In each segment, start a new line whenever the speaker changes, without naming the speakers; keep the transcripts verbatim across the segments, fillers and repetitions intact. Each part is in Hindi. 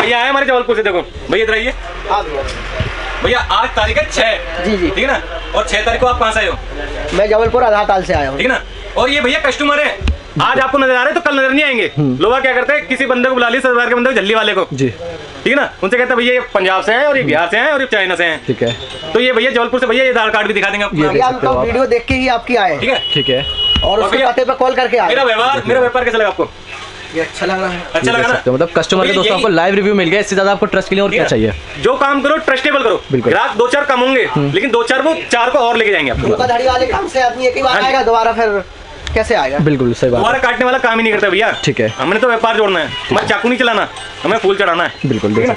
भैया आए हमारे जबलपुर से, देखो भैया इधर आइए भैया। आज तारीख है छह,
जी जी,
ठीक है ना। और छह तारीख को आप कहाँ से आए हो?
मैं जबलपुर आधार ताल से आया हूँ,
ठीक है ना। और ये भैया कस्टमर है, आज आपको नजर आ रहे हैं तो कल नजर नहीं आएंगे। लोग क्या करते हैं, किसी बंदे को बुला लिया, सरदार के बंदे को, झल्ली वाले को, जी ठीक है ना, उनसे कहते हैं भैया ये पंजाब से हैं और ये बिहार से हैं और ये चाइना से हैं, ठीक है। तो ये भैया जबलपुर से, भैया ये आधार कार्ड भी दिखा देंगे आपको।
हम तो वीडियो देख के ही आपकी आए,
ठीक है ठीक है।
और उसके पते पे कॉल करके आए।
मेरा व्यवहार मेरा व्यापार कैसा लगा आपको?
ये अच्छा लग रहा है,
अच्छा लगा ना।
मतलब कस्टमर के दोस्तों आपको लाइव रिव्यू मिल गया, इससे ज्यादा आपको ट्रस्ट के लिए और क्या चाहिए? जो
काम करो ट्रस्टेबल करो, ग्राहक दो चार कम होंगे लेकिन दो चार वो चार को और लेके जाएंगे आपको।
धोखाधड़ी वाले काम से आदमी एक ही बार आएगा, दोबारा फिर कैसे आएगा? बिल्कुल सही बात।
दोबारा काटने वाला काम ही नहीं करता भैया, ठीक है। हमने तो व्यापार जोड़ना है, हमें चाकू नहीं चलाना, हमें फूल चढ़ाना है। बिल्कुल देखो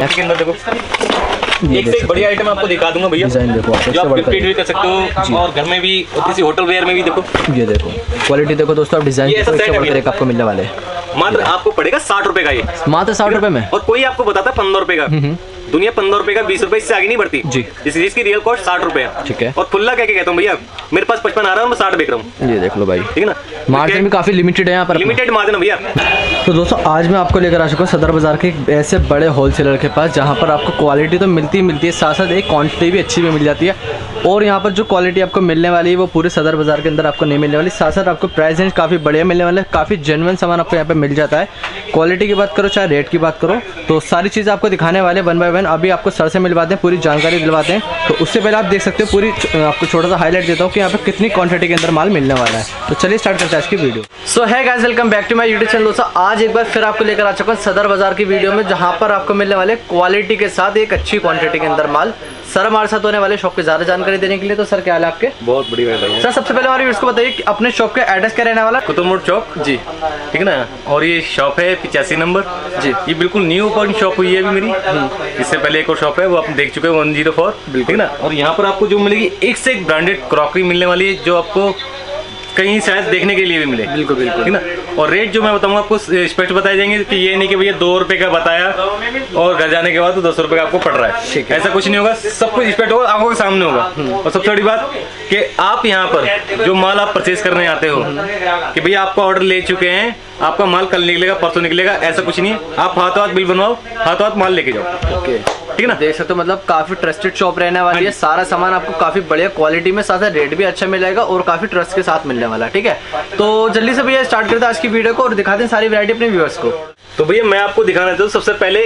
एक से एक बढ़िया आइटम आपको दिखा दूंगा भैया, जो आप रिपीट भी कर सकते हो और घर में भी और किसी होटल वेयर में भी। देखो ये देखो क्वालिटी देखो दोस्तों, आप डिजाइन आपको मिलने वाले हैं। मात्र आपको पड़ेगा साठ रुपए का, ये मात्र साठ रुपए में। और कोई आपको बताता है पंद्रह रुपए का, दुनिया पंद्रह रुपए का बीस रुपए इससे आगे नहीं बढ़ती जी। इसकी रियल कॉस्ट साठ रुपए है, ठीक है। और खुला क्या कहता हूँ भैया, मेरे पास पचपन आ रहा है, मैं साठ बेच रहा हूँ। ये देख लो भाई, ठीक है ना। मार्जिन भी काफी लिमिटेड है यहाँ पर, लिमिटेड मार्जिन है भैया।
तो दोस्तों आज मैं आपको लेकर आ चुका हूँ सदर बाजार के ऐसे बड़े होलसेलर के पास, जहाँ पर आपको क्वालिटी तो मिलती ही मिलती है, साथ साथ एक क्वांटिटी भी अच्छी भी मिल जाती है। और यहाँ पर जो क्वालिटी आपको मिलने वाली है वो पूरे सदर बाजार के अंदर आपको नहीं मिलने वाली, साथ साथ आपको प्राइस रेंज काफ़ी बढ़िया मिलने वाले, काफ़ी जेन्युइन सामान आपको यहाँ पे मिल जाता है। क्वालिटी की बात करो चाहे रेट की बात करो, तो सारी चीज़ आपको दिखाने वाले वन बाय वन। अभी आपको सर से मिलवाते हैं, पूरी जानकारी दिलवाते हैं। तो उससे पहले आप देख सकते हो, पूरी आपको छोटा सा हाईलाइट देता हूँ कि यहाँ पे कितनी क्वांटिटी के अंदर माल मिलने वाला है। तो चलिए स्टार्ट करते हैं आज की video. So hey guys, welcome back to my YouTube channel. दोस्तों आज एक बार फिर आपको लेकर आ चुका हूँ सदर बाजार की वीडियो में, जहाँ पर आपको मिलने वाले क्वालिटी के साथ एक अच्छी क्वांटिटी के अंदर माल। सर हमारे साथ होने वाले शॉप की ज़्यादा जानकारी देने के लिए। तो सर क्या हाल है आपके?
बहुत बढ़िया है
सर। सबसे पहले हमारे व्यूअर्स को बताइए कि अपने शॉप का एड्रेस क्या रहने वाला?
कुतुब मोड़ चौक जी, ठीक है ना। और ये शॉप है पिचासी नंबर जी। ये बिल्कुल न्यू ओपन शॉप हुई है अभी मेरी, इससे पहले एक और शॉप है वो आप देख चुके हैं वन जीरो फोर, ठीक है ना। और यहाँ पर आपको जो मिलेगी एक से एक ब्रांडेड क्रॉकरी मिलने वाली है, जो आपको कहीं शायद देखने के लिए भी मिले। बिल्कुल बिल्कुल, ठीक ना। और रेट जो मैं बताऊंगा आपको स्पष्ट बताए जाएंगे कि ये नहीं कि भैया दो रुपए का बताया और घर जाने के बाद तो दस रुपए का आपको पड़ रहा है, ऐसा कुछ नहीं होगा। सब कुछ स्पष्ट होगा, आंखों के सामने होगा। और सबसे बड़ी बात कि आप यहाँ पर जो माल आप परचेज करने आते हो कि भैया आपका ऑर्डर ले चुके हैं, आपका माल कल निकलेगा परसों निकलेगा, ऐसा कुछ नहीं है। आप हाथों हाथ बिल बनवाओ, हाथों हाथ माल लेके जाओ, ओके, ठीक है ना।
देख सकते हो मतलब काफी ट्रस्टेड शॉप रहने वाली है। सारा सामान आपको काफी बढ़िया क्वालिटी में, साथ रेट भी अच्छा मिलेगा और काफी ट्रस्ट के साथ मिलने वाला है, ठीक है। तो जल्दी से भैया स्टार्ट करते हैं आज की वीडियो को और दिखाते हैं सारी वैरायटी अपने व्यूअर्स को।
तो भैया मैं आपको दिखाना चाहता हूँ, सबसे पहले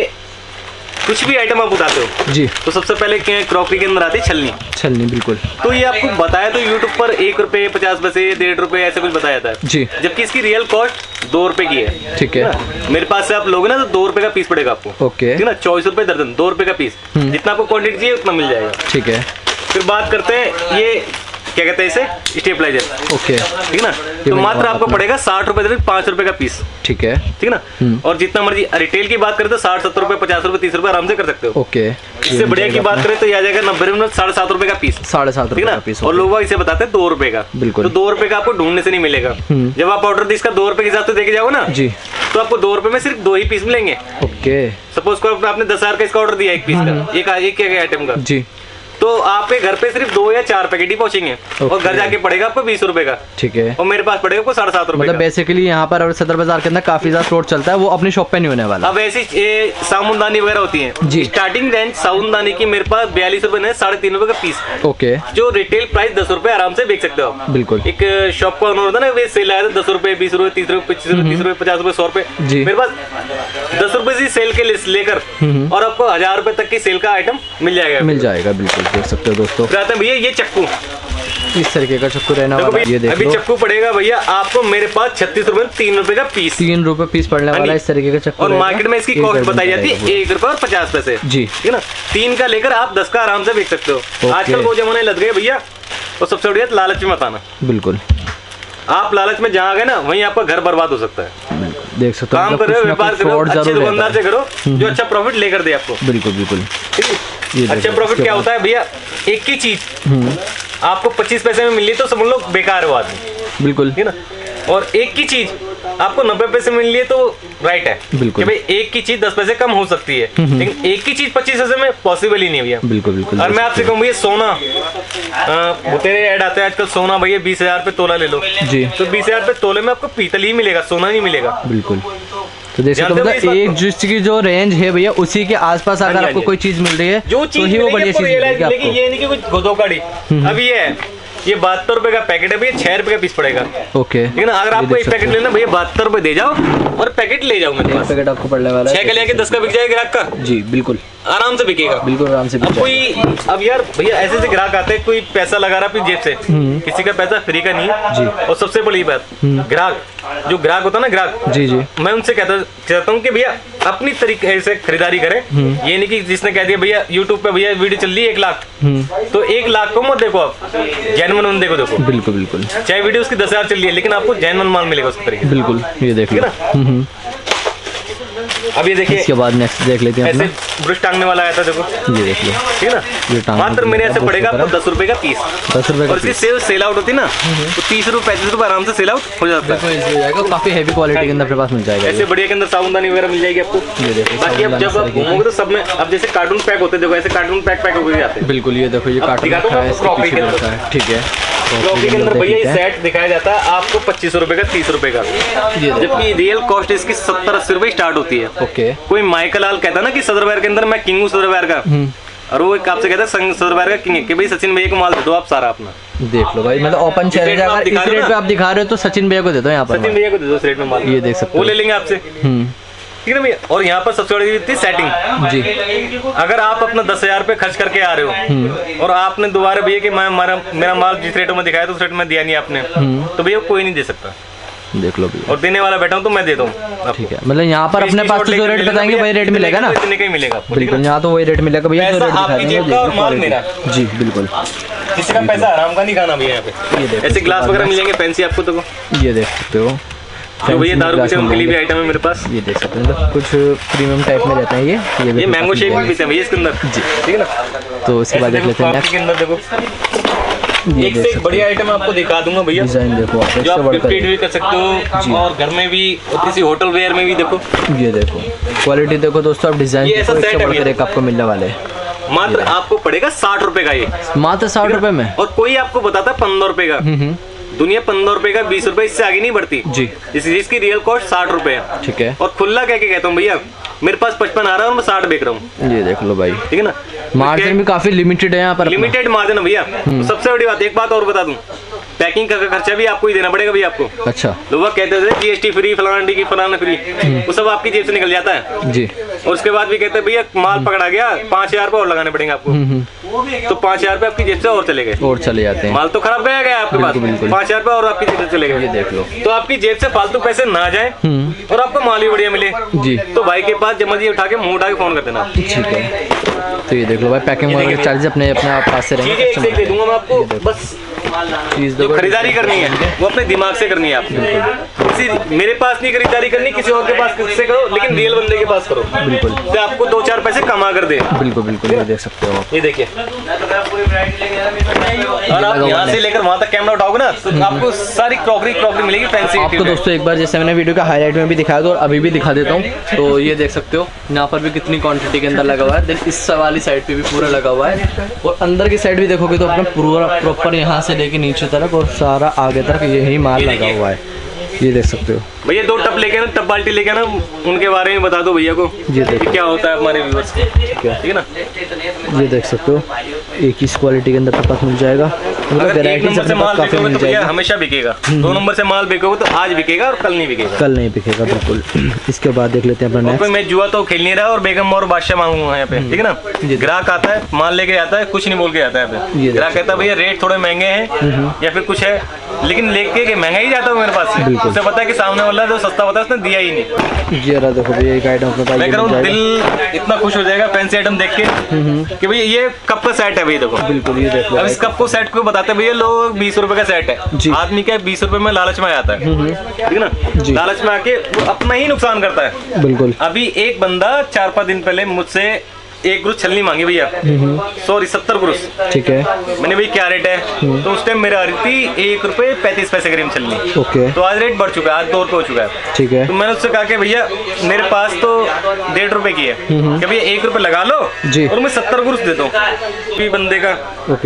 कुछ भी आइटम आप बताते हो जी, तो सबसे पहले क्रॉकरी के अंदर आती है छलनी। छलनी बिल्कुल। तो ये आपको बताया तो यूट्यूब पर एक रुपए पचास पैसे डेढ़ रुपए ऐसे कुछ बताया था जी, जबकि इसकी रियल कॉस्ट दो रुपए की है, ठीक है। मेरे पास से आप लोगे ना तो दो रुपए का पीस पड़ेगा आपको, ओके, ठीक ना। चौबीस रुपए दर्जन, दो रुपए का पीस, जितना आपको क्वांटिटी चाहिए उतना मिल जाएगा, ठीक है। फिर बात करते हैं ये क्या कहते हैं इसे, स्टेबलाइजर, ओके, ठीक है ना। तो मात्र आपको पड़ेगा साठ रुपए दर्जन, पाँच रुपए का पीस, ठीक है, ठीक है ना। और जितना मर्जी रिटेल की बात करें तो साठ सत्तर रुपए पचास रुपए तीस रुपए आराम से कर सकते हो, ओके। इससे बढ़िया की बात करें तो यह आ जाएगा नब्बे रुपए साढ़े सात रुपए का पीस, साढ़े सात रुपए का पीस। और लोग इसे बताते हैं दो रुपए का, बिल्कुल। तो दो रुपए का आपको ढूंढने से नहीं मिलेगा। जब आप ऑर्डर इसका दो रुपए के हिसाब से देके जाओ ना जी, तो आपको दो रुपए में सिर्फ दो ही पीस मिलेंगे, ओके। सपोज को आपने दस हजार का इसका ऑर्डर दिया एक पीस का, एक एक आइटम का जी, तो आपके घर पे सिर्फ दो या चार पैकेट ही पहुंचेंगे, और घर जाके पड़ेगा आपको बीस रुपए का, ठीक है। और मेरे पास पड़ेगा आपको साढ़े सात रुपए। मतलब बेसिकली यहाँ पर सदर बाजार के अंदर काफी ज्यादा फ्रॉड चलता है, वो अपनी शॉप पे नहीं होने वाला। अब ऐसी साबुनदानी वगैरह होती है जी, स्टार्टिंग रेंज साबुनदानी की मेरे पास बयालीस रुपए साढ़े तीन रुपए का पीस, ओके। जो रिटेल प्राइस दस रुपए आराम से बेच सकते हो आप, बिल्कुल। एक शॉप का ओनर होता है ना, वे सेल आया था दस रुपए बीस रुपए तीस रुपए पच्चीस रुपए तीस रुपए पचास रुपए सौ रुपए, मेरे पास दस रुपए से सेल के लेकर और आपको हजार रुपए तक की सेल का आइटम मिल जाएगा, मिल जाएगा, बिल्कुल। देख सकते हो दोस्तों, आते हैं भैया ये चक्कू, इस तरीके का चक्कू रहना वाला है। ये देखो अभी चक्कू पड़ेगा भैया आपको मेरे पास छत्तीस रुपए तीन रुपए का पीस, तीन रुपए पीस पड़ने वाला है इस तरीके का चक्कू। और मार्केट में इसकी कॉस्ट बताई जाती है एक रुपए और पचास पैसे जी, ठीक है ना। तीन का लेकर आप दस का आराम से बेच सकते हो। आजकल वो जमाने लग गए भैया, और सबसे बढ़िया लालच में मत आना, बिल्कुल। आप लालच में जहाँ गए ना वहीं आपका घर बर्बाद हो सकता है। देख सकते हो, काम कर रहे हो, व्यापार करो, अच्छे दुकानदार से करो जो अच्छा प्रॉफिट लेकर दे आपको, बिल्कुल बिल्कुल, ठीक है। अच्छा प्रॉफिट क्या होता है भैया, एक ही चीज आपको पच्चीस पैसे में मिली तो समझ लो बेकार हो आदमी, बिल्कुल, है ना। और एक की चीज आपको नब्बे पैसे मिल लिए तो राइट है, बिल्कुल। कि भाई एक की चीज दस पैसे कम हो सकती है, लेकिन एक की चीज पच्चीस पैसे में पॉसिबल ही नहीं भैया, बिल्कुल बिल्कुल। और मैं आपसे कहूँ भैया सोना, तेरे ऐड आते हैं आजकल, सोना भैया बीस हजार पे तोला ले लो जी, तो बीस हजार पे तोले में आपको पीतल ही मिलेगा, सोना नहीं मिलेगा, बिल्कुल।
तो देख सकते हो मतलब एक जिसकी जो रेंज है भैया उसी के आसपास अगर आपको कोई चीज मिल रही है
जो
तो ही वो बढ़िया चीज मिलेगी आपको।
ये नहीं कि कुछ घोधोकाड़ी। अब ये है ये बहत्तर रुपए का पैकेट है भैया, छह रुपए का पीस पड़ेगा।
ओके,
लेकिन अगर आपको एक पैकेट लेना भैया बहत्तर रुपए दे जाओ और पैकेट ले जाओ। मेरे पास
पैकेट आपको पड़ने वाला है
छह का लेके दस का बिक जाएगा ग्राहक का। जी बिल्कुल आराम से बिकेगा, बिल्कुल आराम से। अब कोई अब यार भैया ऐसे ऐसे ग्राहक आते हैं, कोई पैसा लगा रहा अपनी जेब से, किसी का पैसा फ्री का नहीं है जी। और सबसे बड़ी बात ग्राहक जो ग्राहक होता है ना ग्राहक जी जी मैं उनसे कहता चाहता हूँ कि भैया अपनी तरीके से खरीदारी करें। ये नहीं कि जिसने कह दिया भैया यूट्यूब पे भैया वीडियो चल रही है एक लाख तो एक लाख को मत देखो, आप जेन्युइन बंदे को देखो। बिल्कुल बिल्कुल, चाहे वीडियो उसकी दस हजार चल रही है लेकिन आपको जेन्युइन माल मिलेगा उसके तरीके। बिल्कुल ये देखिए ना। अब ये देखिए इसके बाद नेक्स्ट देख लेते हैं। ऐसे ब्रश टांगने वाला आया था देखो, ये देख लो ठीक है ना। मात्र मेरे ऐसे पड़ेगा आपको दस रुपए का पीस, दस रुपए और इसकी सेल सेल आउट होती है ना तो तीस रुपए पैंतीस रुपए आराम से सेल आउट हो जाता है। काफी हैवी क्वालिटी के अंदर अपने पास मिल जाएगा। ऐसे बढ़िया के अंदर साबुनदानी वगैरह मिल जाएगी आपको। बाकी अब जब आप घूमोगे तो सब में अब जैसे कार्टून पैक होते हैं, देखो ऐसे कार्टून पैक पैक होकर जाते हैं। बिल्कुल ये देखो ये कार्टून है, ठीक है। क्रॉकरी के अंदर भैया ये सेट दिखाया जाता है आपको पच्चीस रुपए का, तीस रुपए का, जबकि रियल कॉस्ट इसकी सत्तर अस्सी रुपए स्टार्ट होती है। ओके, कोई माइकल लाल कहता है ना कि सदरवेयर के अंदर मैं किंग हूँ सदरवेयर का, और वो एक आपसे कहता है सदरवेयर का किंग है कि भाई सचिन भैया को माल दे दो आप सारा अपना। देख लो भाई मतलब ओपन चैलेंज अगर इस रेट पे आप दिखा रहे हो तो सचिन भैया को दे दो, यहाँ पर सचिन भैया को दे दो इस रेट में माल, ये देख सकते हो, वो ले लेंगे आपसे ठीक है भैया। और यहाँ पर सबसे बड़ी थी सेटिंग जी। अगर आप अपना दस हजार रुपये खर्च करके आ रहे हो और आपने दोबारा भैया कि मैं मेरा मेरा माल जिस रेट में दिखाया तो उस रेट में दिया नहीं आपने तो भैया कोई नहीं दे सकता। देख लो भैया, और देने वाला बैठा हूँ तो मैं दे दूँ। ठीक है, मतलब यहाँ पर अपने पास जो रेट बताएंगे वही रेट मिलेगा ना, इतने का ही मिलेगा। बिल्कुल यहाँ तो वही रेट मिलेगा भैया जो रेट दिखाएंगे। जी बिल्कुल, किसी का पैसा आराम का नहीं खाना भैया यहाँ पे। ऐसे ग्लास वगैरह मिलेंगे फैंसी आपको, तो ये देख सकते हो तो भैया दारू पीछे के लिए भी आइटम है मेरे पास। ये देख सकते हैं कुछ प्रीमियम टाइप में रहते हैं ये ये, ये मैंगो शेक भी पीते हैं भैया इसके अंदर जी, ठीक है ना। तो उसके बाद देख लेते हैं के अंदर देखो एक से एक बढ़िया आइटम आपको दिखा दूंगा भैया। डिजाइन देखो आप जो आप गिफ्ट भी कर सकते हो और घर में भी और किसी होटल वेयर में भी देखो। ये देखो क्वालिटी देखो दोस्तों, आप डिजाइन देखो इससे बढ़कर एक आपको मिलने वाले हैं। मात्र आपको पड़ेगा साठ रुपए का, ये मात्र साठ रुपए में। और कोई आपको बताता है पंद्रह रुपए का, दुनिया पंद्रह रुपए का बीस रुपए इससे आगे नहीं बढ़ती जी। इस जिसकी रियल कॉस्ट साठ रुपए है, ठीक है। और खुला कह के कहता हूँ भैया मेरे पास पचपन आ रहा है और मैं साठ बेच रहा हूँ। ये देख लो भाई, ठीक है ना। मार्जिन भी काफी लिमिटेड है यहाँ पर, लिमिटेड मार्जिन है भैया। तो सबसे बड़ी बात एक बात और बता दूं, पैकिंग का खर्चा भी आपको ही देना पड़ेगा भैया आपको। अच्छा, लोग कहते थे जीएसटी फ्री फलाना की फलाना फ्री, वो सब आपकी जेब से निकल जाता है जी। और उसके बाद भी कहते हैं भैया माल पकड़ा गया पाँच हजार रुपए और लगाने पड़ेंगे आपको, तो पाँच हजार रुपए आपकी जेब से और चले गए और चले जाते हैं। माल तो खराब गया गया आपके पास, पाँच हजार रुपए और आपकी जेब से चले गए। ये देख लो, तो आपकी जेब से फालतू पैसे ना जाए और आपको माल भी बढ़िया मिले जी। तो भाई के पास जब मर्जी उठा के मुंह उठा के फोन कर देना, ठीक है। तो ये देख लो भाई पैकिंग वगैरह चार्जेस अपने अपने आप पास से रहेंगे। एक से एक दे दूंगा मैं आपको, बस चीज जो खरीदारी करनी है वो अपने दिमाग से करनी है आपको। किसी मेरे पास नहीं खरीदारी करनी, किसी और के पास से करो, लेकिन रियल बंदे के पास करो। बिल्कुल, तो आपको दो चार पैसे कमा कर दे। बिल्कुल बिल्कुल, ये देख सकते हो आप। ये देखिए, और आप यहाँ से लेकर वहाँ तक कैमरा उठाओगे ना तो आपको सारी क्रॉकरी क्रॉकरी मिलेगी फैंसी। आपको दोस्तों एक बार जैसे मैंने वीडियो का हाईलाइट में भी दिखाया था और अभी भी दिखा देता हूँ, तो ये देख सकते हो यहाँ पर भी कितनी क्वांटिटी के अंदर लगा हुआ है। देन इस वाली साइड पे भी पूरा लगा हुआ है और अंदर की साइड भी देखोगे तो अपना पूरा प्रॉपर यहाँ से लेके नीचे तरफ और सारा आगे तक यही माल लगा हुआ है। ये देख सकते हो भैया, दो टब लेके ना टब बाल्टी लेके ना उनके बारे में बता दो भैया को। ये देखिए क्या होता है हमारे व्यूअर्स को, ठीक है ना। ये देख सकते हो एक ही क्वालिटी के अंदर पास मिल जाएगा, मतलब वैरायटी से माल काफी मिल जाएगा, हमेशा बिकेगा। दो नंबर से माल बिकेगा तो आज बिकेगा और कल नहीं बिकेगा, कल नहीं बिकेगा बिल्कुल। इसके बाद देख लेते हैं अपना, मैं जुआ तो खेल नहीं रहा और बेगम और बादशाह मांगूंगा यहाँ पे, ठीक है ना। ग्राहक आता है माल लेके आता है, कुछ नहीं बोल के आता है। ग्राहक कहता है भैया रेट थोड़े महंगे हैं या फिर कुछ है, लेकिन लेके महंगा ही जाता है मेरे पास से। उसे पता है कि सामने वाला जो सस्ता होता है उसने दिया ही नहीं। ये रहा देखो भैया एक आइटम अपने पास, मैं कह रहा हूँ दिल इतना खुश हो जाएगा फैंसी आइटम देख के कि भैया ये कप का सेट है भैया देखो। बिल्कुल, ये देखो अब इस कप को सेट को बताते हैं भैया लोग बीस रुपए का सेट है। आदमी क्या बीस रुपए में लालच में आता है, ठीक है ना। लालच में आके वो अपना ही नुकसान करता है। बिल्कुल, अभी एक बंदा चार पाँच दिन पहले मुझसे एक ग्रुस छलनी मांगी भैया, सॉरी सत्तर ग्रुस, ठीक है। मैंने भाई क्या रेट है, तो उस टाइम मेरा आ रही थी एक रुपए पैंतीस पैसे करीब छलनी। ओके, तो आज रेट बढ़ चुका है, आज दो रुपए हो चुका है, ठीक है। तो मैंने उससे कहा कि भैया मेरे पास तो डेढ़ रुपए की है, कि भैया एक रुपए लगा लो जी और मैं सत्तर ग्रुस देता हूँ बंदे का। ओके,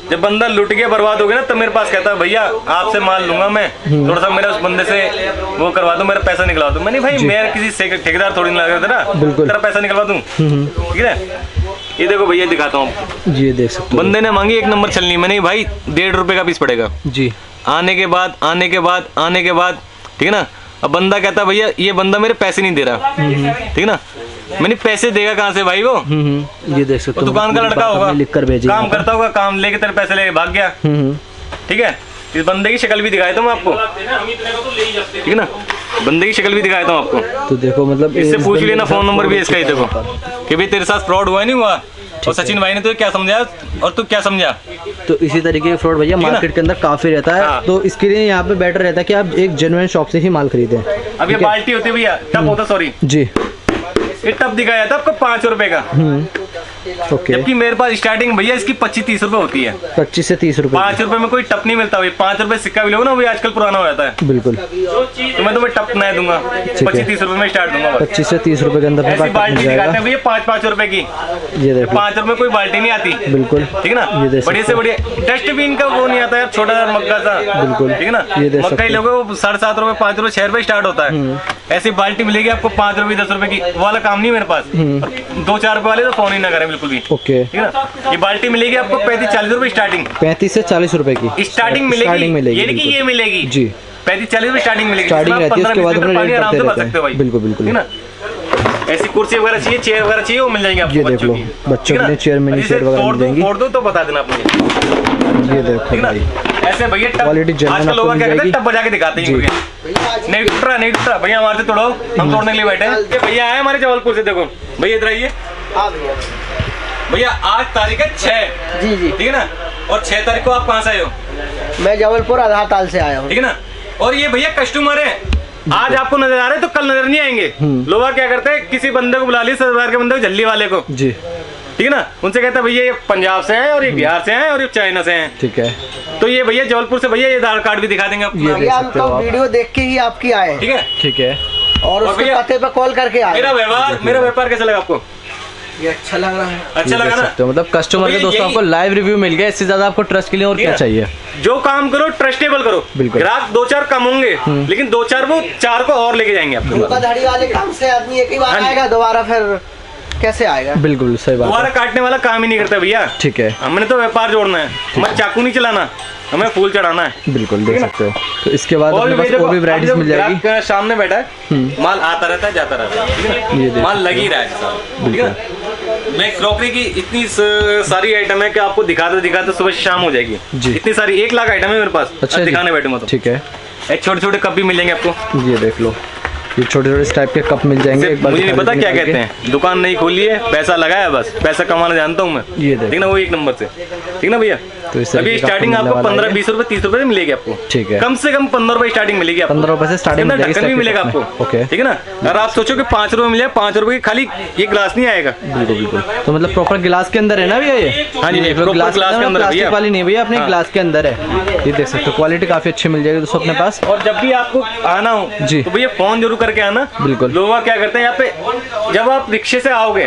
जब बंदा लुट गया बर्बाद हो गया ना तो मेरे पास कहता है भैया आपसे माल लूंगा मैं, थोड़ा सा मेरा उस बंदे से वो करवा दो, मेरा पैसा निकलवा दो। मैंने भाई मैं किसी ठेकेदार थोड़ी ना लगा था ना, तेरा पैसा निकलवा दूं, ठीक है। ये देखो भैया दिखाता हूँ
जी, देख सकते हो।
बंदे ने मांगी एक नंबर छलनी, मैंने भाई डेढ़ रुपए का पीस पड़ेगा
जी। आने
के बाद आने के बाद आने के बाद ठीक है ना, अब बंदा कहता भैया ये बंदा मेरे पैसे नहीं दे रहा, ठीक है ना। मैंने पैसे देगा कहाँ से भाई वो,
ये देख सकते हो।
दुकान का लड़का होगा, लिख कर भेजे, काम करता होगा, काम लेके तेरे पैसे लेके भाग गया, ठीक है। इस बंदे की शक्ल भी दिखाया था मैं आपको, ठीक है ना, बंदे की शक्ल भी दिखाया था आपको।
तो देखो मतलब
इससे पूछ लेना, फोन नंबर भी इसका ही देखो कि भाई तेरे साथ फ्रॉड हुआ नहीं हुआ, और सचिन भाई ने तो क्या समझा और तू क्या समझा।
तो इसी तरीके के फ्रॉड भैया मार्केट के अंदर काफी रहता है। हाँ। तो इसके लिए यहाँ पे बेटर रहता है कि आप एक जेन्युइन शॉप से ही माल खरीदें।
अब ये बाल्टी होती है भैया, टप होता, सॉरी
जी,
ये टप दिखाया था आपको पाँच रुपए का,
ओके।
जबकि मेरे पास स्टार्टिंग भैया इसकी पच्चीस तीस रुपए होती है,
पच्चीस से तीस रुपए।
पाँच रुपए में कोई टप नहीं मिलता, भाई पाँच रुपए सिक्का भी लो ना, वही आजकल पुराना हो जाता है।
बिल्कुल,
तो मैं तुम्हें टप नहीं दूंगा, पच्चीस तीस रुपए में स्टार्ट दूंगा,
पच्चीस से तीस रुपए के अंदर
ऐसी बाल्टी दिखाते हैं भैया पाँच पाँच रुपए की। ये देखो पाँच रुपए कोई बाल्टी नहीं आती, बिल्कुल, ठीक है ना। बढ़िया से बढ़िया डस्टबिन का वो नहीं आता यार, छोटा सा मग्गा सा, बिल्कुल, ठीक है ना। मक्का ही लोगों साढ़े सात रुपए पाँच रुपए छह रुपए स्टार्ट होता है, ऐसी बाल्टी मिलेगी आपको पाँच रुपए दस रुपए की, वाला काम नहीं मेरे पास। दो चार रुपए वाले तो फोन ही ना करें बिल्कुल भी, ओके, ठीक है ना। ये बाल्टी मिलेगी आपको पैंतीस चालीस रुपए स्टार्टिंग,
पैंतीस से चालीस रुपए की स्टार्टिंग
मिलेगी, ये नहीं कि ये मिलेगी जी, पैंतीस चालीस रुपए स्टार्टिंग मिलेगी,
स्टार्टिंग रहती है, उसके बाद अपना रेट
आराम से भर सकते हो भाई,
बिल्कुल बिल्कुल,
ठीक है ना। ऐसी कुर्सी वगैरह चाहिए, चेयर वगैरह चाहिए, वो मिल जाएंगे आपको।
ये देख लो बच्चों के लिए चेयर, मिनी चेयर वगैरह मिल जाएंगी,
तोड़ दो तो बता देना आप मुझे।
ये देखो भाई
ऐसे भैया
क्वालिटी जेन्युइन
आजकल लोग क्या करते हैं, टप बजा के दिखाते हैं, नहीं टूट रहा नहीं टूट रहा, भैया हमारे से तोड़ो, हम तोड़ने के लिए बैठे हैं। भैया आए हमारे जबलपुर से, देखो भैया इधर आइए भैया, आज तारीख है छह, जी जी, ठीक है ना, और छह तारीख को आप कहाँ से आए हो?
मैं जबलपुर आधार ताल से आया हूँ,
ठीक है ना। और ये भैया कस्टमर है, आज आपको नजर आ रहे हैं तो कल नजर नहीं आएंगे। लोग क्या करते हैं, किसी बंदे को बुला लिया, सरदार के बंदे को, झल्ली वाले को, जी, ठीक है ना, उनसे कहता है भैया ये पंजाब से हैं और ये बिहार से हैं और ये चाइना से हैं, ठीक है। तो ये भैया जबलपुर से, भैया ये आधार कार्ड भी दिखा देंगे आप,
ये देख सकते हो आप, वीडियो देख के ही आपकी आए,
ठीक है,
ठीक है।
और उसके पते पे कॉल करके आए।
मेरा व्यवहार मेरा व्यापार कैसा लगा आपको?
ये अच्छा लग रहा है,
अच्छा लगा ना।
तो मतलब कस्टमर के दोस्तों आपको लाइव रिव्यू मिल गया, इससे ज्यादा आपको ट्रस्ट के लिए और क्या चाहिए।
जो काम करो ट्रस्टेबल करो, ग्राहक दो चार कम होंगे लेकिन दो चार वो चार को और लेके जाएंगे आपको।
धोखाधड़ी वाले काम से आदमी एक ही बार आएगा, दोबारा फिर कैसे आएगा?
बिल्कुल सही बात,
दोबारा काटने वाला काम ही नहीं करता भैया, ठीक है। हमने तो व्यापार जोड़ना है, हमें चाकू नहीं चलाना, हमें फूल चढ़ाना है।
बिल्कुल देख सकते हो। तो इसके बाद और भी वैरायटीज मिल जाएगी।
सामने बैठा है, माल आता रहता है जाता रहता है, माल लगी रहा है, ठीक है। मैं क्रॉकरी की इतनी सारी आइटम है कि आपको दिखाते दिखाते सुबह से शाम हो जाएगी, इतनी सारी एक लाख आइटम है मेरे पास। अच्छा दिखाने बैठूंगा तो ठीक है। छोटे छोटे कप भी मिल जाएंगे आपको, ये देख लो, ये छोटे छोटे इस टाइप के कप मिल जाएंगे। एक बार मुझे नहीं पता क्या कहते हैं, दुकान नहीं खोली है, पैसा लगाया बस, पैसा कमाना जानता हूँ मैं, ये ठीक ना, वो एक नंबर से, ठीक ना भैया। तो अभी स्टार्टिंग आपको पंद्रह बीस रुपए तीस रुपए मिलेगी आपको, ठीक है। कम से कम पंद्रह रुपए स्टार्टिंग मिलेगी, पंद्रह रुपए से स्टार्टिंग ढक्कन भी मिलेगा आपको, ओके, ठीक है ना। अगर आप सोचो कि पाँच रुपए मिले, पाँच रुपए की खाली ये ग्लास नहीं आएगा। बिल्कुल बिल्कुल, तो मतलब प्रॉपर गिलास के अंदर है ना भैया ये? हाँ जी, ग्लास के अंदर, प्लास्टिक वाली नहीं भैया, अपने ग्लास के अंदर है। ये देख सकते हो, क्वालिटी काफी अच्छी मिल जाएगी दोस्तों अपने पास। और जब भी आपको आना हो जी, तो भैया फोन जरूर करके आना। बिल्कुल, लोग क्या करते हैं यहाँ पे, जब आप रिक्शे से आओगे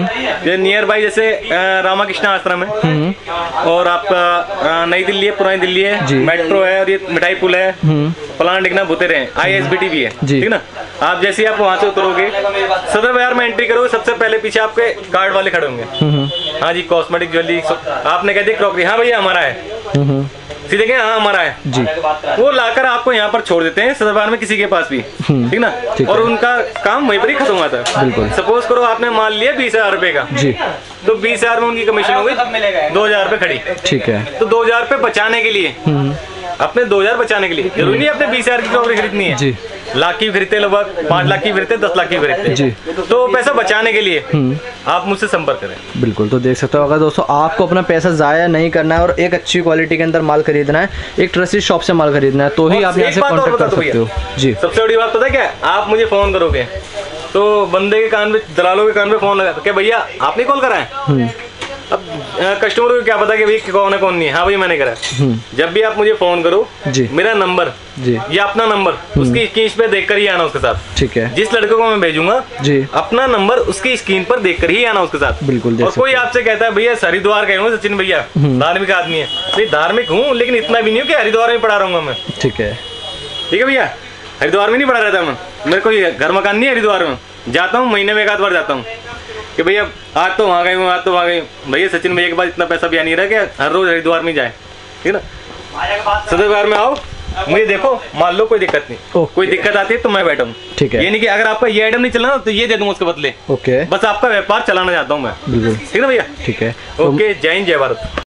नियर बाई, जैसे रामाकृष्ण आश्रम है और आपका नई दिल्ली है, पुरानी दिल्ली है, मेट्रो है और ये मिठाई पुल है, प्लांट दिखना भुतेरे हैं, आई एस बी टी भी है, ठीक ना। आप जैसे आप वहाँ से उतरोगे, सदर बाजार में एंट्री करोगे, सबसे पहले पीछे आपके कार्ड वाले खड़े होंगे। हाँ जी, कॉस्मेटिक ज्वेलरी, आपने कह दिया क्रॉकरी, हाँ भैया हमारा है, सीधे कहें हाँ हमारा है जी, वो लाकर आपको यहाँ पर छोड़ देते हैं सदर बाजार में किसी के पास भी, ठीक ना। और उनका काम वहीं पर ही खत्म होता है। बिल्कुल, सपोज करो आपने माल लिया बीस हजार रुपए का जी, तो बीस हजार में उनकी कमीशन हो गई दो हजार रुपए खड़ी, ठीक है। तो दो हजार रुपए बचाने के लिए, अपने दो हजार बचाने के लिए, जरूरी नहीं अपने बीस हजार की क्रॉकरी खरीदनी है जी, लाख की खरीदते, लगभग पाँच लाख की खरीदते, दस लाख की खरीदते जी, तो पैसा बचाने के लिए आप मुझसे संपर्क करें। बिल्कुल, तो देख सकते हो अगर दोस्तों आपको अपना पैसा जाया नहीं करना है और एक अच्छी क्वालिटी के अंदर माल खरीदना है, एक ट्रस्टेड शॉप से माल खरीदना है, तो ही आप यहाँ से कॉन्टेक्ट कर सकते हो जी। सबसे बड़ी बात पता है क्या, आप मुझे फोन करोगे तो बंदे के कान पे, दलालों के कान पे फोन लगा, क्या भैया आपने कॉल करा है? अब कस्टमर को क्या पता कि भाई कौन है कौन नहीं है। हाँ भाई मैंने करा। जब भी आप मुझे फोन करो जी, मेरा नंबर जी या अपना नंबर उसकी स्क्रीन पे देखकर ही आना उसके साथ। ठीक है। जिस लड़के को मैं भेजूंगा जी, अपना नंबर उसकी स्क्रीन पर देखकर ही आना उसके साथ। बिल्कुल। और कोई आपसे कहता है भैया हरिद्वार गए हूँ सचिन भैया, धार्मिक आदमी है, नहीं धार्मिक हूँ लेकिन इतना भी नहीं हूँ कि हरिद्वार में पढ़ा रहूंगा मैं। ठीक है। ठीक है भैया, हरिद्वार में नहीं पढ़ा रहता मैं, मेरे को घर मकान नहीं है हरिद्वार में, जाता हूँ महीने में एक आध बार जाता हूँ कि भैया आज तो वहाँ गई हूँ, आज तो वहाँ गई हूँ। भैया सचिन भैया के पास इतना पैसा भी नहीं रहा कि हर रोज हरिद्वार में जाए। ठीक है ना। सदर बाजार में आओ, मुझे देखो, मान लो कोई दिक्कत नहीं, कोई दिक्कत आती है तो मैं बैठा हूँ। ठीक है। ये नहीं कि अगर आपका ये आइटम नहीं चलना तो ये दे दूंगा उसके बदले। ओके। बस आपका व्यापार चलाना चाहता हूँ मैं। ठीक है ना भैया। ठीक है। ओके, जय हिंद जय भारत।